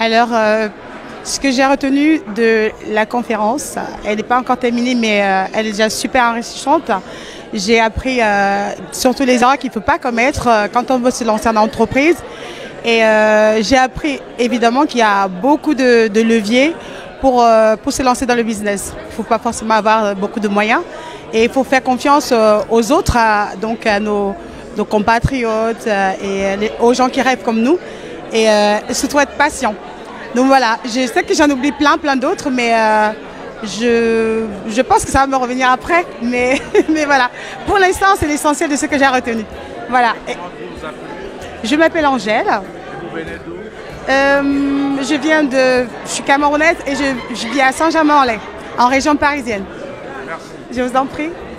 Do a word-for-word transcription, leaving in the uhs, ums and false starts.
Alors, euh, ce que j'ai retenu de la conférence, elle n'est pas encore terminée, mais euh, elle est déjà super enrichissante. J'ai appris euh, surtout les erreurs qu'il ne faut pas commettre euh, quand on veut se lancer en entreprise. Et euh, j'ai appris évidemment qu'il y a beaucoup de, de leviers pour, euh, pour se lancer dans le business. Il ne faut pas forcément avoir beaucoup de moyens. Et il faut faire confiance euh, aux autres, à, donc à nos, nos compatriotes euh, et les, aux gens qui rêvent comme nous. Et euh, surtout être patient. Donc voilà, je sais que j'en oublie plein, plein d'autres, mais euh, je, je pense que ça va me revenir après. Mais, mais voilà, pour l'instant, c'est l'essentiel de ce que j'ai retenu. Voilà. Et je m'appelle Angèle. Vous venez d'où? euh, Je viens de... Je suis camerounaise et je, je vis à Saint-Germain-en-Laye, en région parisienne. Merci. Je vous en prie.